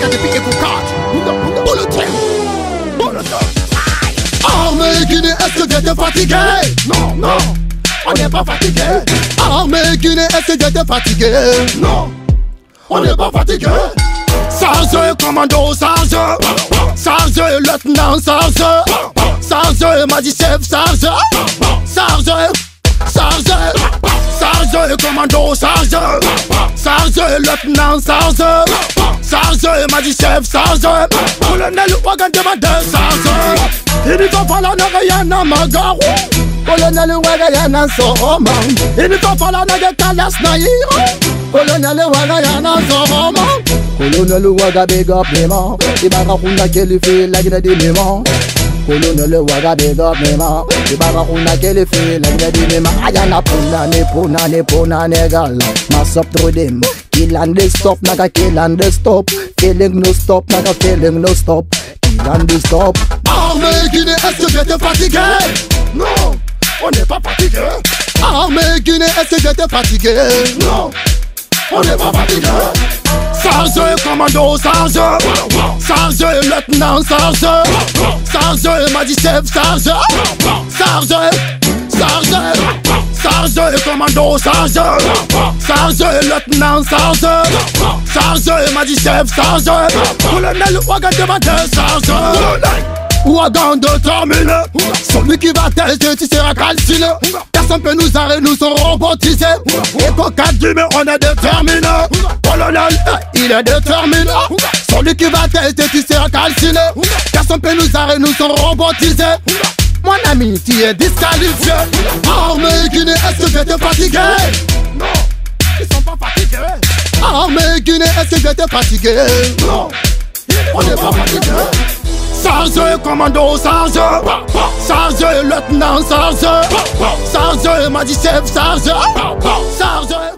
regarder piquer pour 4. Pour le train. Pour le train. Armée Guinée, est-ce que tu es fatigué? Non, non, on n'est pas fatigué. Armée Guinée, est-ce que tu es fatigué? Non, on n'est pas fatigué. Sarge, commando, sarge. Sarge, lieutenant, sarge. Sarge, m'a chef, sarge. Sarge, sarge. Sarge, commando, sarge. Sarge, lieutenant, sarge. Sarge, m'a chef, sarge. Colonel Ouagan demande sarge. Il ne faut pas la rien à ma gare. Colonel Ouagan a son roman. Il ne faut pas la calas naïra. Colonel Ouagan a son roman. Colonel Ouaga big up me man. Ibaga kuna kele fe la gina de me man. Colonel Ouaga big up me man. Ibaga kuna kele fe la gina de me man. Ayana puna ne gal. Mass up through them. Kill and they stop, naga kill and they stop. Killing no stop, naga killing no stop. Kill and they stop. Armée Guinée, est-ce que j'étais fatigué? Non, on n'est pas fatigué. Armée Guinée, est-ce que j'étais fatigué? Non, on n'est pas fatigué. Sarge, commando, sarge. Sarge, lieutenant, sarge. Sarge, m'a dit chef, sarge. Sarge, sarge. Sarge, commando, sarge. Sarge, lieutenant, sarge. Sarge, m'a dit chef, sarge. Colonel Ouagan demande sarge. Ouagan déterminé. Celui qui va tester, tu seras calciné. Personne peut nous arrêter, nous serons robotisés. Et qu'au cas du mais on est déterminé. Colonel, il est déterminé. Celui qui va tester, tu seras calciné. Personne peut nous arrêter, nous serons robotisés. Mon ami, tu es disqualifié. Armée Guinée, est-ce que j'étais fatigué? Non, ils sont pas fatigués. Armée Guinée, est-ce que j'étais fatigué? Non, on n'est pas fatigué. Sarge, commando, sarge. Sarge, lieutenant, sarge. Sarge, m'a dit chef, sarge. Sarge.